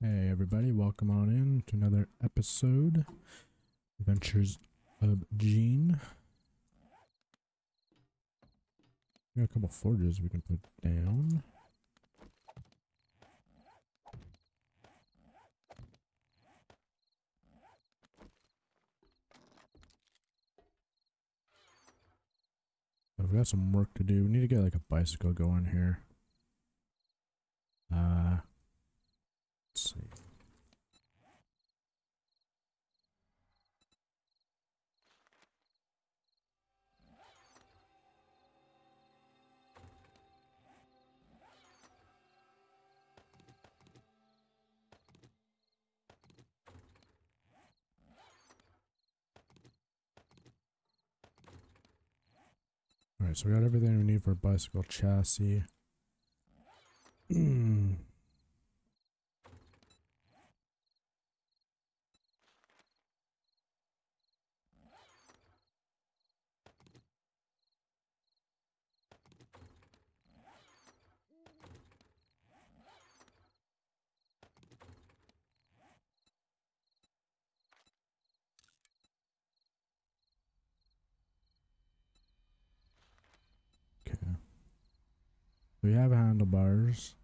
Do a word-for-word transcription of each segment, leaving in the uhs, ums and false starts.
Hey everybody, welcome on in to another episode. Adventures of Gene. We got a couple forges we can put down. But we got some work to do. We need to get like a bicycle going here. Uh, let's see. Alright, so we got everything we need for a bicycle chassis. Okay. We have handlebars.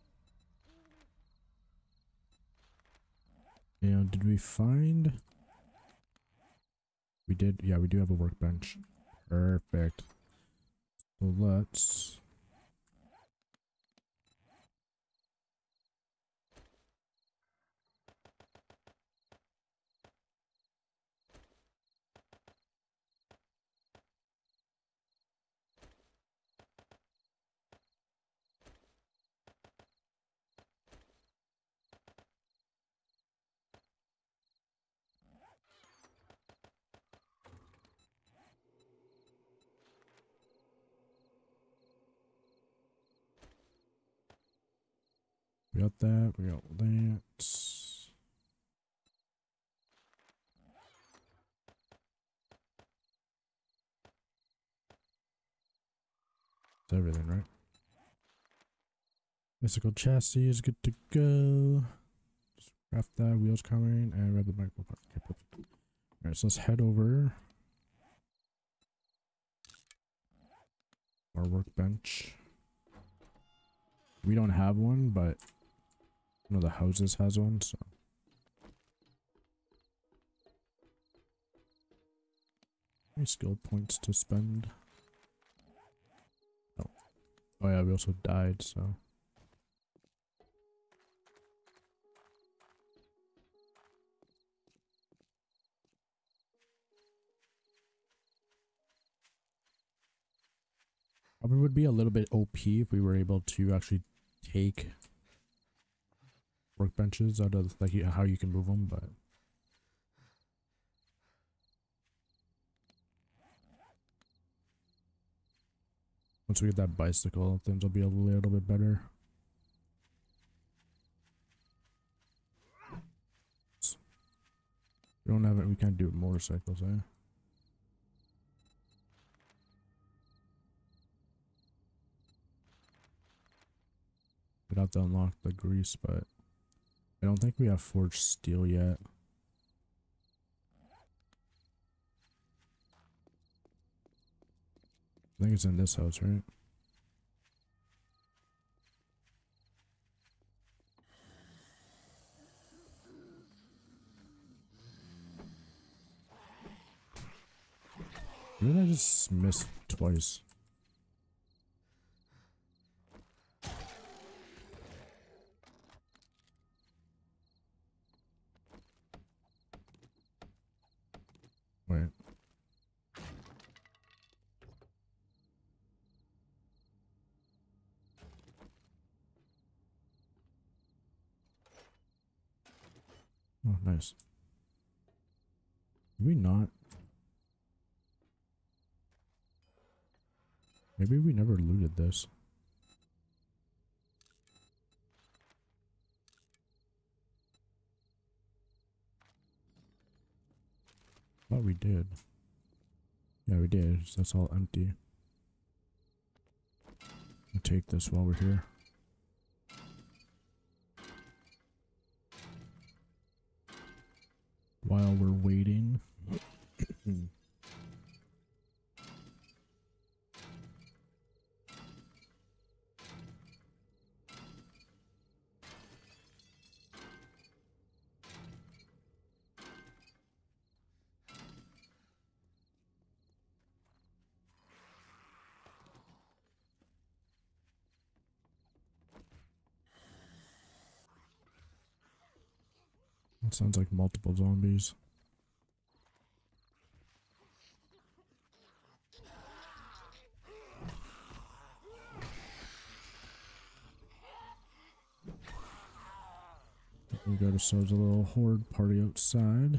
And did we find... We did, yeah, we do have a workbench. Perfect. So let's... We got that, we got that. It's everything, right? Bicycle chassis is good to go. Just craft that, wheels coming, and we have the micro part. Okay, perfect. Alright, so let's head over. Our workbench. We don't have one, but one of the houses has one, so. Any skill points to spend? Oh. Oh yeah, we also died, so. Probably would be a little bit O P if we were able to actually take workbenches out of like how you can move them, but once we get that bicycle, things will be a little bit better. We don't have it. We can't do motorcycles, eh? We'd have to unlock the grease, but I don't think we have forged steel yet. I think it's in this house, right? Where did I just miss twice? Wait. Oh, nice. Did we not? Maybe we never looted this. Thought we did. Yeah, we did. That's all empty. We'll take this while we're here. while we're waiting. It sounds like multiple zombies. We got ourselves a little horde party outside.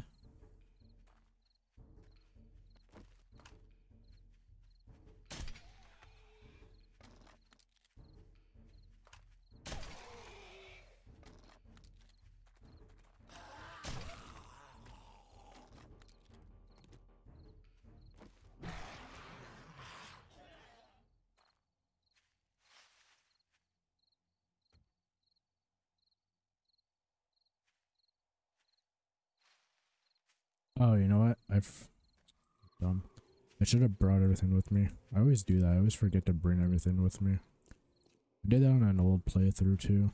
Oh, you know what? I've dumb. I should have brought everything with me. I always do that. I always forget to bring everything with me. I did that on an old playthrough too.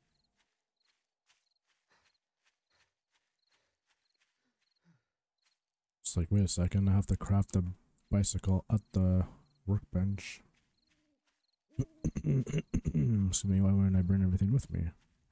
It's like, wait a second, I have to craft a bicycle at the workbench. Excuse me, why wouldn't I bring everything with me?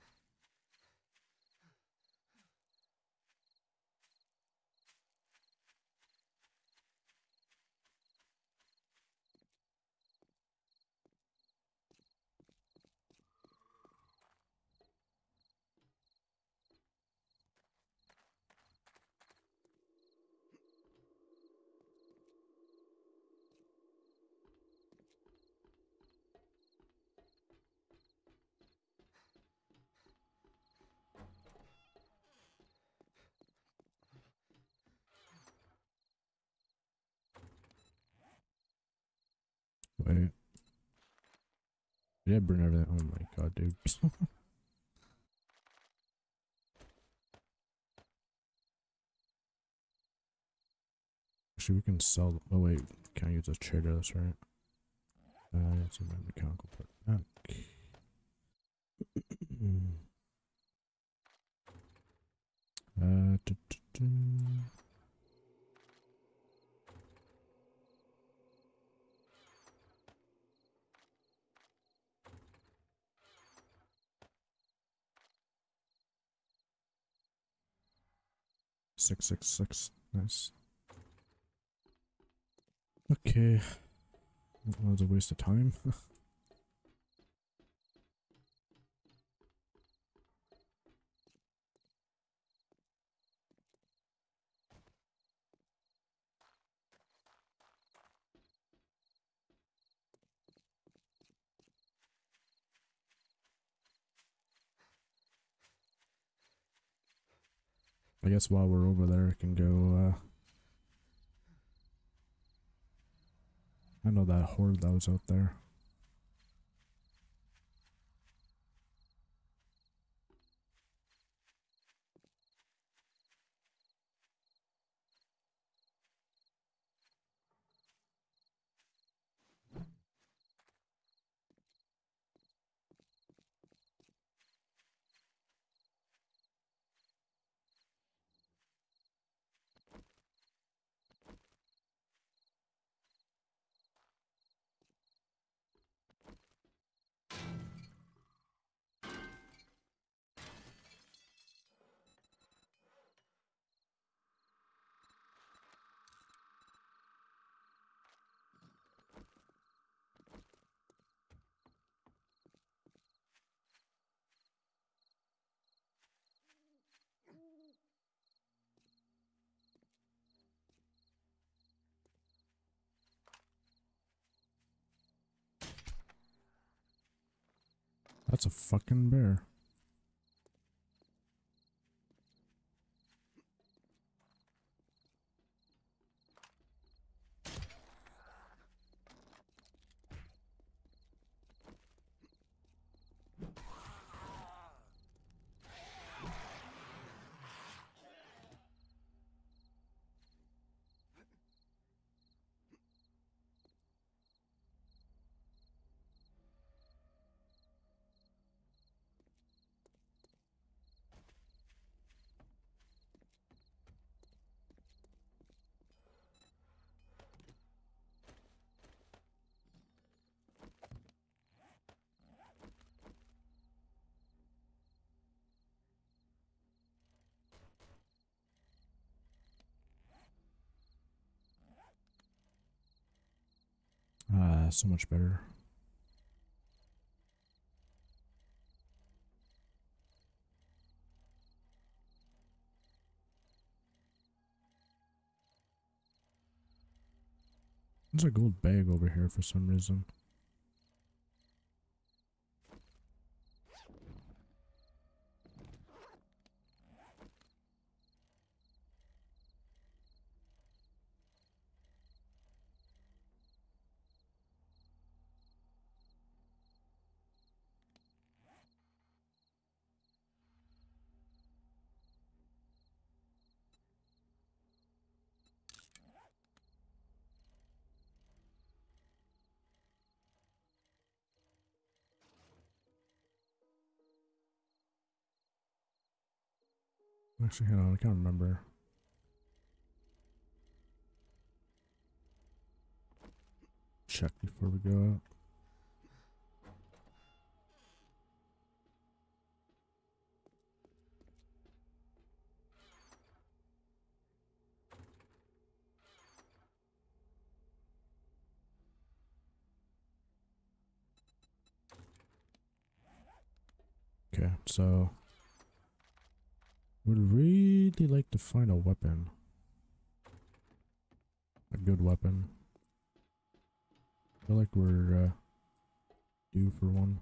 Wait. Did I bring everything? Oh my god, dude. Actually, we can sell. Oh wait, can't use this chair to this, right? Uh, let's see my mechanical part back. uh, do, do, do. Six six six. Nice. Okay. That was a waste of time. I guess while we're over there, I can go, uh... I know that horde that was out there. That's a fucking bear. Yeah, so much better. There's a gold bag over here for some reason. Actually, hang on, I can't remember. Check before we go out. Okay, so would really like to find a weapon. A good weapon. I feel like we're uh, due for one.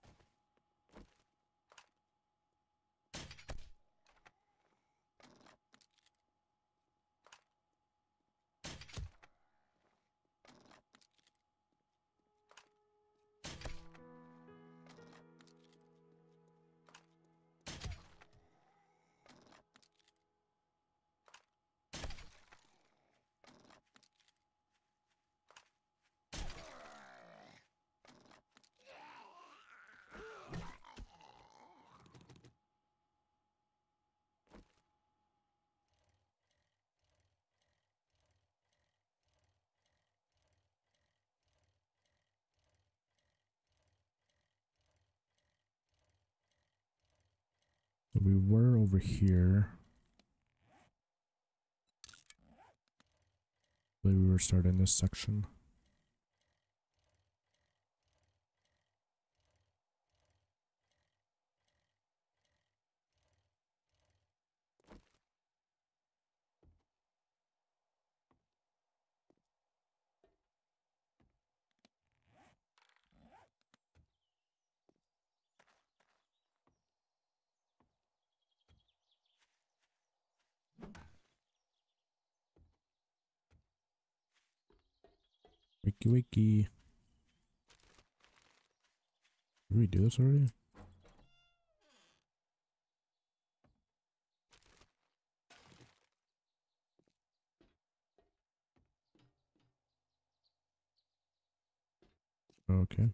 So we were over here. But we were starting this section. Wakey wakey. Did we do this already? Okay.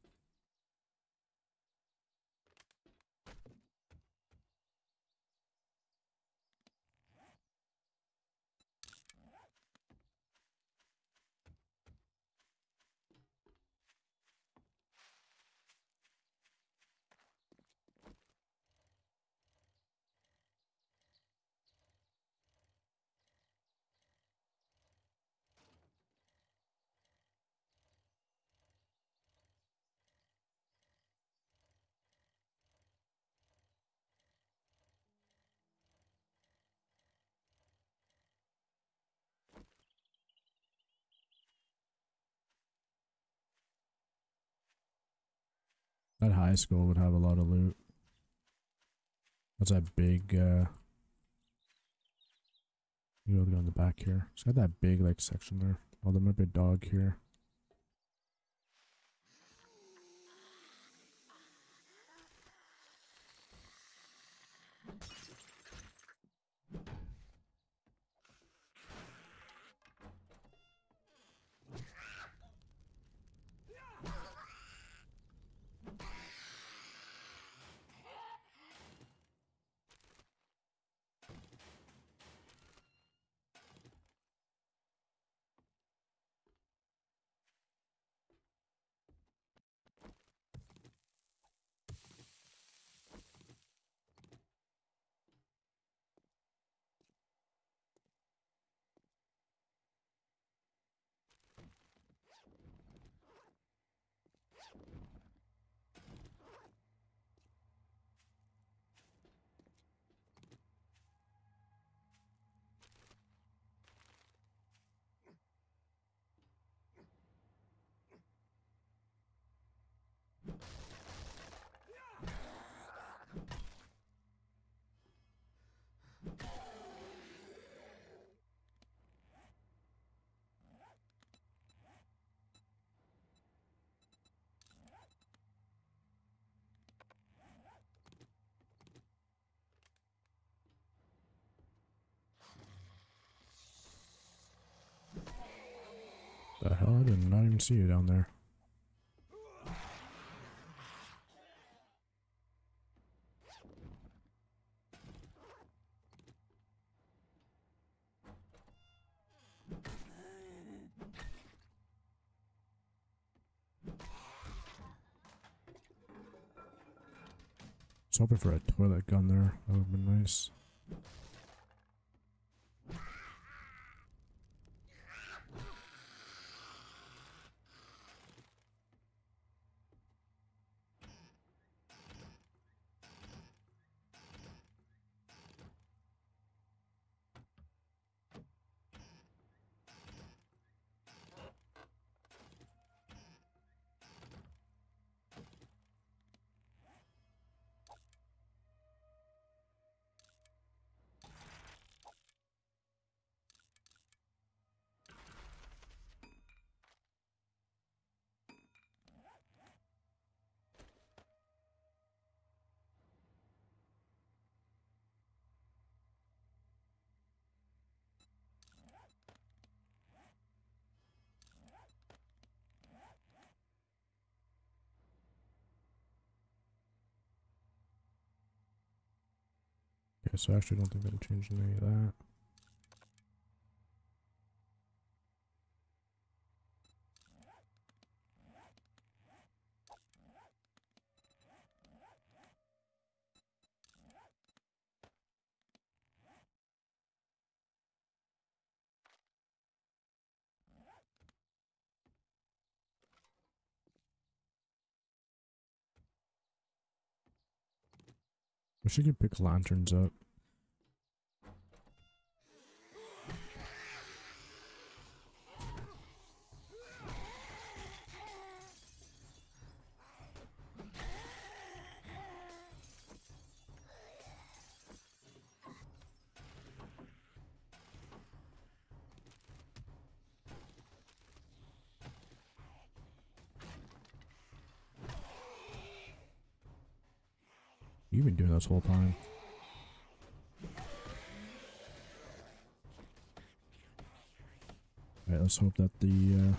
That high school would have a lot of loot. That's that big, uh... You gotta go in the back here. It's got that big, like, section there. Oh, there might be a dog here. The hell? I did not even see you down there. I was hoping for a toilet gun there. That would have been nice. Okay, so I actually don't think that'll change any of that. We should get pick lanterns up. You've been doing this whole time. Alright, let's hope that the uh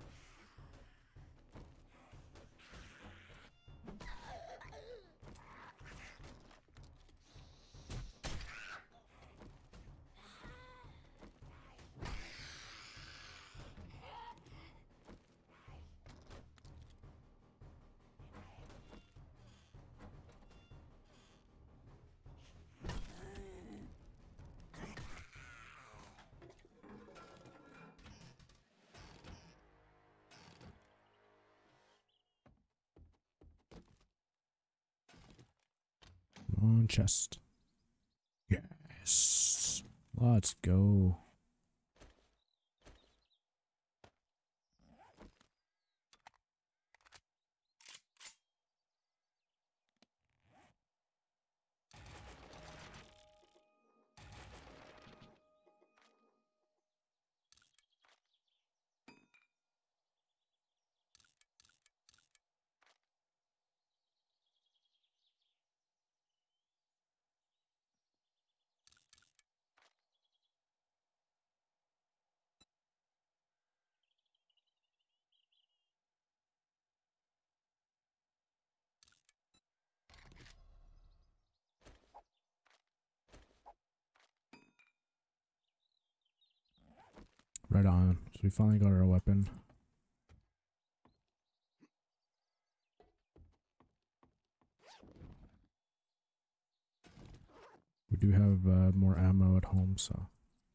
on chest. Yes. Let's go. Right on. So we finally got our weapon. We do have uh, more ammo at home, so.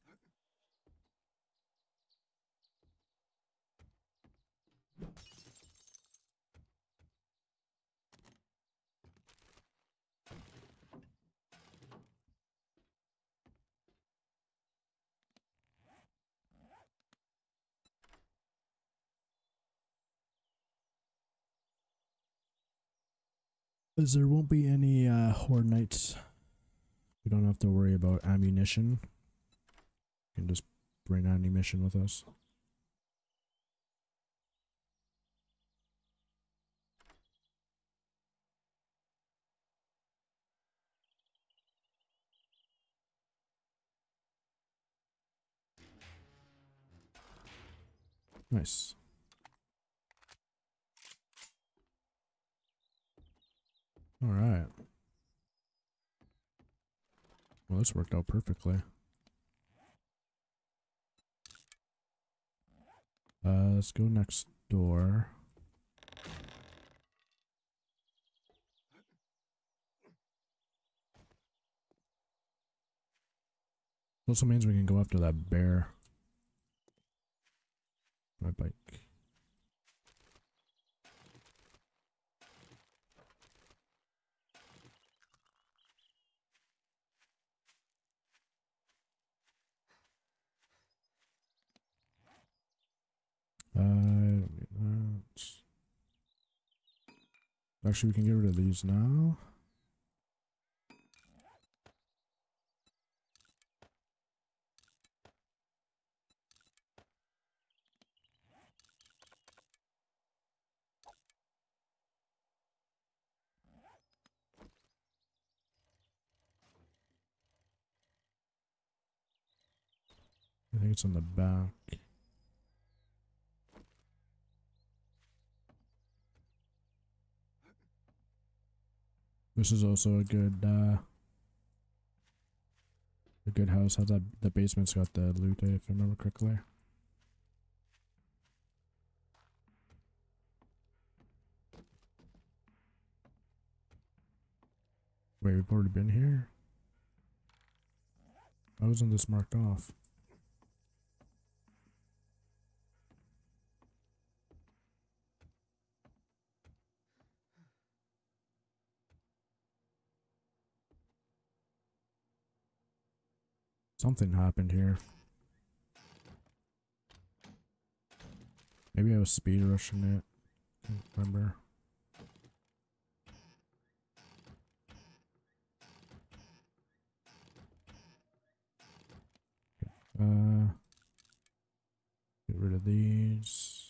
Because there won't be any uh, Horde Knights. We don't have to worry about ammunition. We can just bring ammunition with us. Nice. Alright. Well, this worked out perfectly. Uh, let's go next door. Also means we can go after that bear. My bike. Uh, that's... Actually, we can get rid of these now. I think it's on the back. This is also a good, uh, a good house. How that the basement's got the loot, if I remember correctly. Wait, we've already been here? Why wasn't this marked off? Something happened here. Maybe I was speed rushing it. Can't remember. Uh, get rid of these.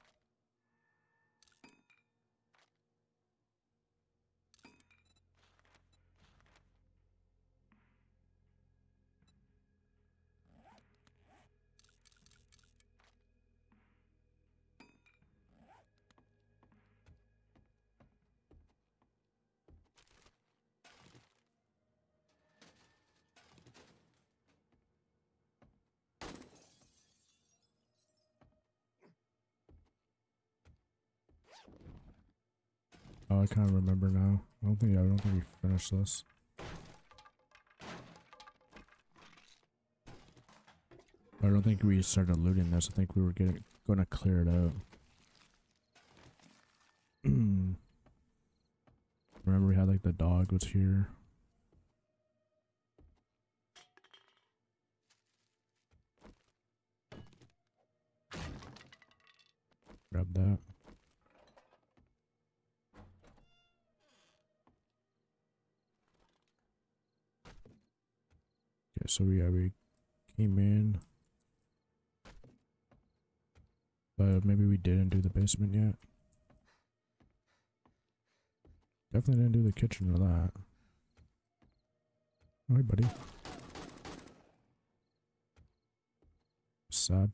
Oh, I kind of remember now. I don't think I don't think we finished this. I don't think we started looting this. I think we were getting going to clear it out. Remember we had like the dog was here. Grab that. Okay, so we yeah, we came in. But maybe we didn't do the basement yet. Definitely didn't do the kitchen or that. Oh, hey, buddy. Sad.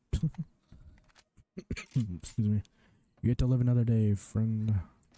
Excuse me. You get to live another day, friend.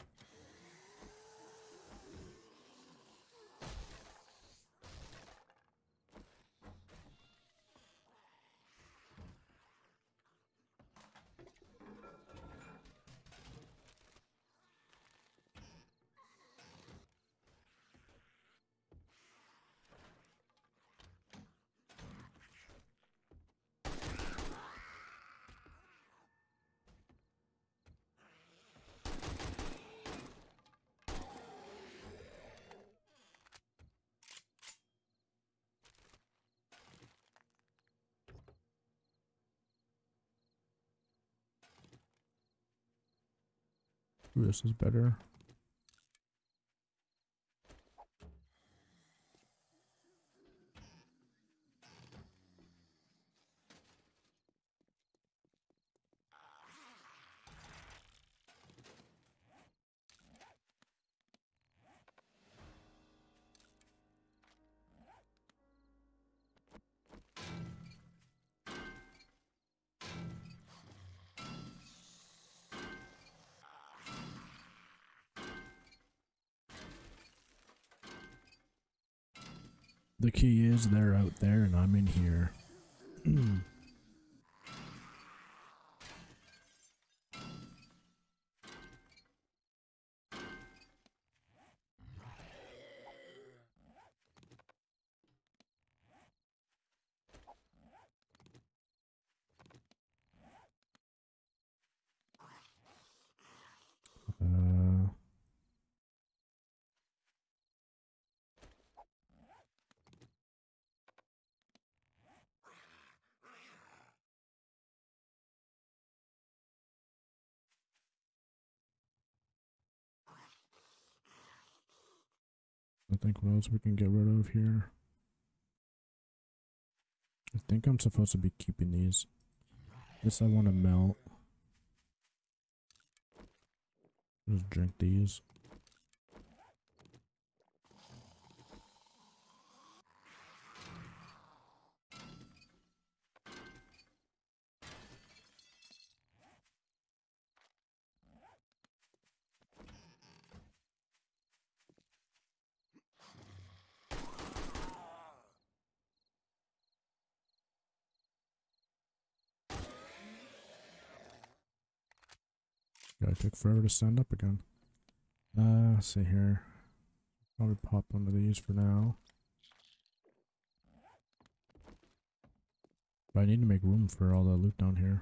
Ooh, this is better. The key is they're out there and I'm in here. uh... I think what else we can get rid of here. I think I'm supposed to be keeping these. This I want to melt. Just drink these. Gotta take forever to stand up again. Uh, let's see here. Probably pop one of these for now. But I need to make room for all the loot down here.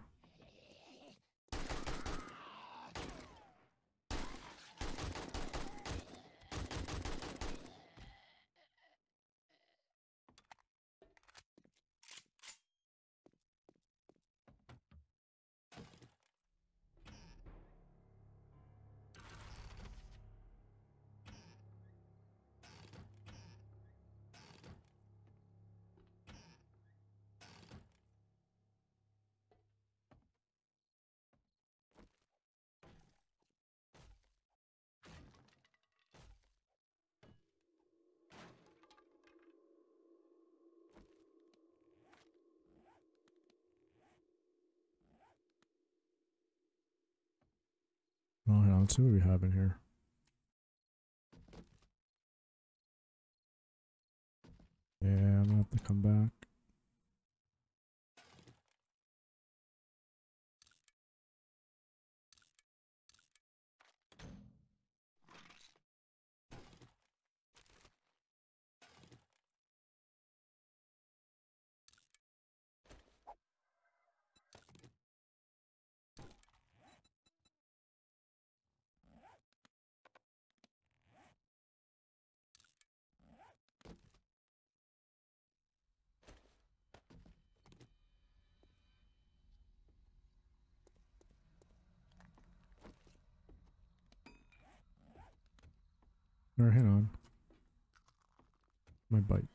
Oh, yeah, let's see what we have in here. Yeah, I'm gonna have to come back. Or hang on. My bike.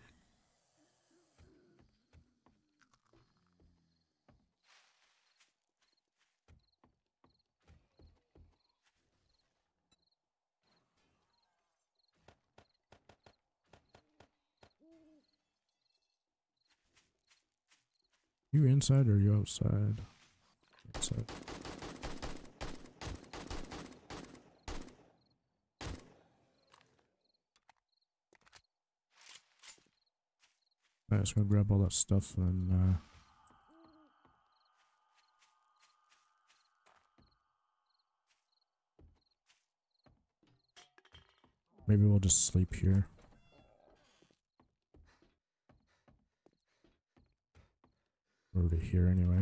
You inside or you outside? Outside. Alright, just gonna grab all that stuff and uh maybe we'll just sleep here. Over to here anyway.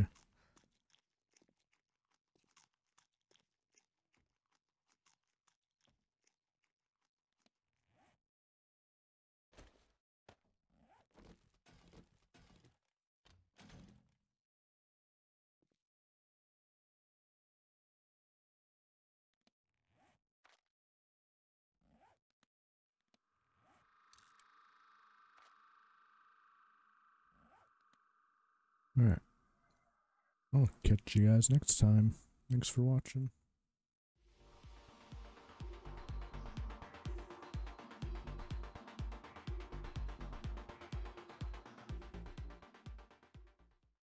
Alright. I'll catch you guys next time. Thanks for watching.